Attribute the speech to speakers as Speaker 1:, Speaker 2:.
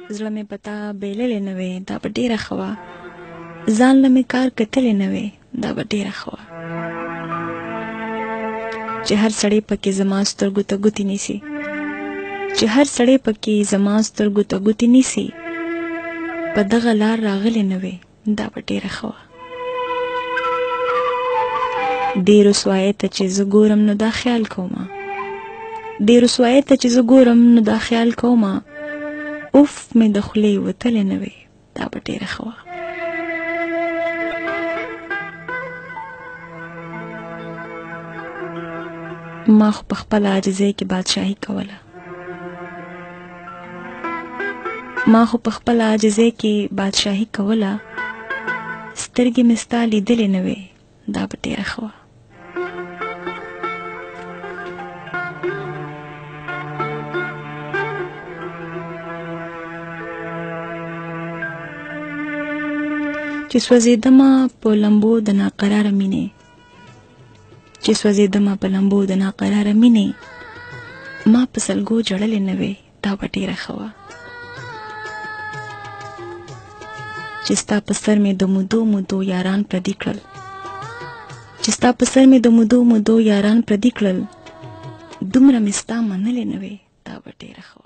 Speaker 1: زړه مې په تا بیللی نه وې دا به ډېره ښه وه ځان له مې کار کتلی نه وې دا به ډېره ښه وه چې هر سړی پکې زما سترګو ته ګوتې نیسي چې هر سړی پکې زما سترګو ته ګوتې نیسي په دغه لار راغلی نه وې دا به ډېره ښه وه دې رسوایۍ ته چې زه ګورم نو دا خیال کومه دې رسوایۍ ته چې زه ګورم نو دا خیال کومه اوف مې د خولې وتلی نه وې دا به ډېره ښه وه ما خو په خپله عاجزۍ کې بادشاهي کوله ما خو په خپله عاجزۍ کې بادشاهي کوله سترګې مې ستا لیدلې نه وې دا به ډېره ښه وه چې سوځېدمه په لمبو د ناقراره مینې چې سوځېدمه په لمبو د ناقراره مینې ما په سلګو جړلې نه وې دا به ډېره ښه وه چې ستا په سر مې د مودو مودو یاران پردي کړل چې ستا په سر مې د مودو مودو یاران پردي کړل دومره مې ستا منلې نه وې دا به ډېره ښه وه